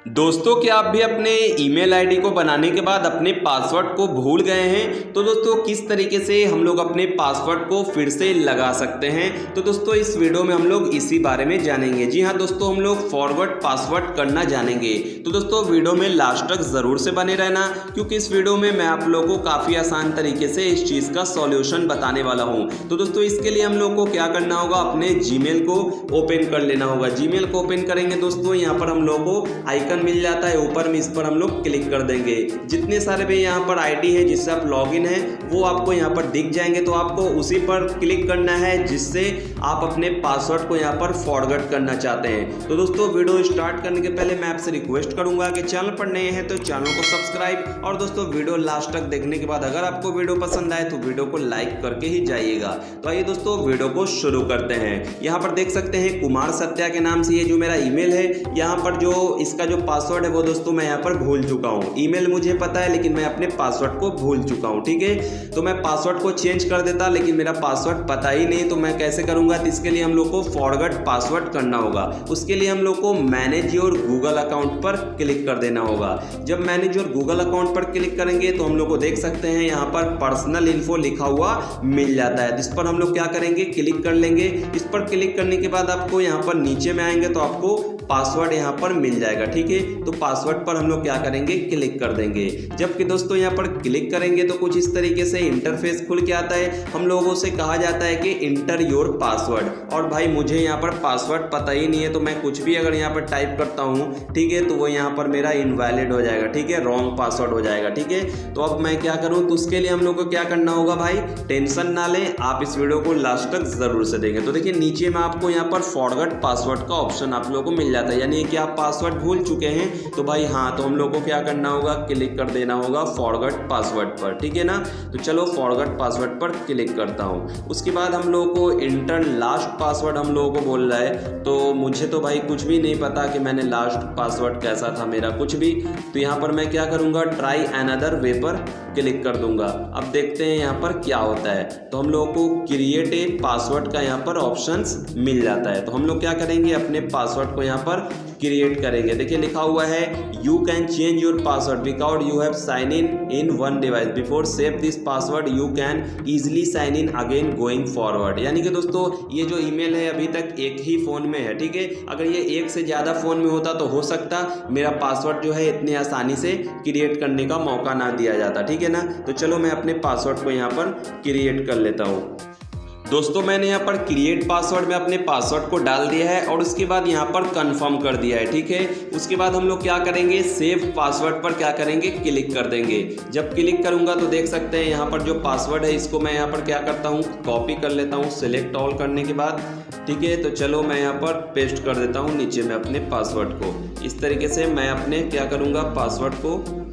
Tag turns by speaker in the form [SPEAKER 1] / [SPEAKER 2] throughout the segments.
[SPEAKER 1] दोस्तों, क्या आप भी अपने ईमेल आईडी को बनाने के बाद अपने पासवर्ड को भूल गए हैं? तो दोस्तों, किस तरीके से हम लोग अपने पासवर्ड को फिर से लगा सकते हैं? तो दोस्तों, इस वीडियो में हम लोग इसी बारे में जानेंगे। जी हाँ दोस्तों, हम लोग फॉरवर्ड पासवर्ड करना जानेंगे। तो दोस्तों, वीडियो में लास्ट तक ज़रूर से बने रहना, क्योंकि इस वीडियो में मैं आप लोगों को काफ़ी आसान तरीके से इस चीज़ का सॉल्यूशन बताने वाला हूँ। तो दोस्तों, इसके लिए हम लोग को क्या करना होगा, अपने जीमेल को ओपन कर लेना होगा। जीमेल को ओपन करेंगे दोस्तों, यहाँ पर हम लोग को आइकन मिल जाता है ऊपर में, इस पर हम लोग क्लिक कर देंगे। जितने सारे भी यहाँ पर आईडी है जिससे आप लॉगिन है वो आपको यहाँ पर दिख जाएंगे, तो आपको उसी पर क्लिक करना है जिससे आप अपने पासवर्ड को यहाँ पर फॉरवर्ड करना चाहते हैं। तो दोस्तों, वीडियो स्टार्ट करने के पहले मैं आपसे रिक्वेस्ट करूंगा कि चैनल पर नए हैं तो चैनल को सब्सक्राइब, और दोस्तों वीडियो लास्ट तक देखने के बाद अगर आपको वीडियो पसंद आए तो वीडियो को लाइक करके ही जाइएगा। तो आइए दोस्तों, वीडियो को शुरू करते हैं। यहाँ पर देख सकते हैं कुमार सत्या के नाम से ये जो मेरा ईमेल है, यहाँ पर जो इसका जो पासवर्ड है वो दोस्तों मैं यहाँ पर भूल चुका हूँ। ईमेल मुझे पता है लेकिन मैं अपने पासवर्ड को भूल चुका हूँ। ठीक है, तो मैं पासवर्ड को चेंज कर देता, लेकिन मेरा पासवर्ड पता ही नहीं, तो मैं कैसे करूँगा? तो इसके लिए हम लोग को फॉरवर्ड पासवर्ड करना होगा। उसके लिए हम लोग को मैनेज योर गूगल अकाउंट पर क्लिक कर देना होगा। जब मैनेज योर गूगल अकाउंट पर क्लिक करेंगे तो हम लोग को देख सकते हैं यहाँ पर पर्सनल इन्फो लिखा हुआ मिल जाता है। इस पर हम लोग क्या करेंगे, क्लिक कर लेंगे। इस पर क्लिक करने के बाद आपको यहाँ पर नीचे में आएंगे तो आपको पासवर्ड यहाँ पर मिल जाएगा। ठीक है, तो पासवर्ड पर हम लोग क्या करेंगे, क्लिक कर देंगे। जबकि दोस्तों यहाँ पर क्लिक करेंगे तो कुछ इस तरीके से इंटरफेस खुल के आता है। हम लोगों से कहा जाता है कि इंटर योर पासवर्ड, और भाई मुझे यहाँ पर पासवर्ड पता ही नहीं है, तो मैं कुछ भी अगर यहाँ पर टाइप करता हूँ, ठीक है, तो वो यहाँ पर मेरा इनवैलिड हो जाएगा। ठीक है, रॉन्ग पासवर्ड हो जाएगा। ठीक है, तो अब मैं क्या करूँ? तो उसके लिए हम लोग को क्या करना होगा भाई, टेंशन ना लें, आप इस वीडियो को लास्ट तक जरूर से देखें। तो देखिए नीचे में आपको यहाँ पर फॉरवर्ड पासवर्ड का ऑप्शन आप लोगों को मिल जाता है, यानी कि आप पासवर्ड भूल चुके हैं तो भाई हाँ, तो हम लोग को क्या करना होगा, क्लिक कर देना होगा फॉरवर्ड पासवर्ड पर। ठीक है ना, तो चलो फॉरवर्ड पासवर्ड पर क्लिक करता हूँ। उसके बाद हम लोगों को इंटर लास्ट पासवर्ड हम लोगों को बोल रहा है, तो मुझे तो भाई कुछ भी नहीं पता कि मैंने लास्ट पासवर्ड कैसा था मेरा, कुछ भी। तो यहाँ पर मैं क्या करूँगा, ट्राई अनदर वे पर क्लिक कर दूंगा। अब देखते हैं यहाँ पर क्या होता है। तो हम लोगों को क्रिएट ए पासवर्ड का यहाँ पर ऑप्शंस मिल जाता है। तो हम लोग क्या करेंगे, अपने पासवर्ड को यहाँ पर क्रिएट करेंगे। देखिए लिखा हुआ है you can change your password because you have sign in one device before save this password you can easily sign in again going forward. यानी कि दोस्तों ये जो ईमेल है अभी तक एक ही फ़ोन में है। ठीक है, अगर ये एक से ज़्यादा फ़ोन में होता तो हो सकता मेरा पासवर्ड जो है इतनी आसानी से क्रिएट करने का मौका ना दिया जाता। ठीक है ना, तो चलो मैं अपने पासवर्ड को यहाँ पर क्रिएट कर लेता हूँ। दोस्तों, मैंने यहाँ पर क्रिएट पासवर्ड में अपने पासवर्ड को डाल दिया है और उसके बाद यहाँ पर कंफर्म कर दिया है। ठीक है, उसके बाद हम लोग क्या करेंगे, सेव पासवर्ड पर क्या करेंगे, क्लिक कर देंगे। जब क्लिक करूँगा तो देख सकते हैं यहाँ पर जो पासवर्ड है इसको मैं यहाँ पर क्या करता हूँ, कॉपी कर लेता हूँ सिलेक्ट ऑल करने के बाद। ठीक है, तो चलो मैं यहाँ पर पेस्ट कर देता हूँ नीचे में अपने पासवर्ड को। इस तरीके से मैं अपने क्या करूँगा, पासवर्ड को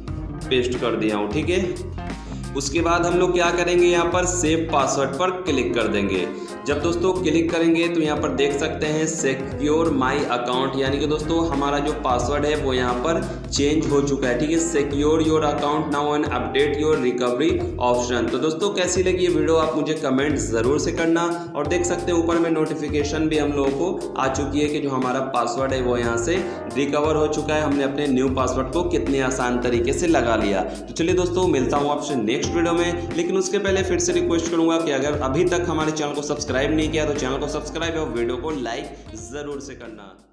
[SPEAKER 1] पेस्ट कर दिया हूँ। ठीक है, उसके बाद हम लोग क्या करेंगे, यहाँ पर सेव पासवर्ड पर क्लिक कर देंगे। जब दोस्तों क्लिक करेंगे तो यहाँ पर देख सकते हैं सिक्योर माई अकाउंट, यानी कि दोस्तों हमारा जो पासवर्ड है वो यहाँ पर चेंज हो चुका है। ठीक है, secure your account now and update your recovery option. तो दोस्तों कैसी लगी ये वीडियो आप मुझे कमेंट ज़रूर से करना, और देख सकते हैं ऊपर में नोटिफिकेशन भी हम लोगों को आ चुकी है कि जो हमारा पासवर्ड है वो यहाँ से रिकवर हो चुका है। हमने अपने न्यू पासवर्ड को कितने आसान तरीके से लगा लिया। तो चलिए दोस्तों, मिलता हूँ आपसे नेक्स्ट वीडियो में, लेकिन उसके पहले फिर से रिक्वेस्ट करूंगा कि अगर अभी तक हमारे चैनल को सब्सक्राइब नहीं किया तो चैनल को सब्सक्राइब और वीडियो को लाइक जरूर से करना।